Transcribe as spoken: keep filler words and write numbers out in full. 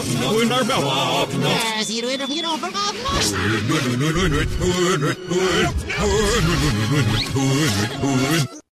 in our mouth. Yes, you don't, you don't forgot much.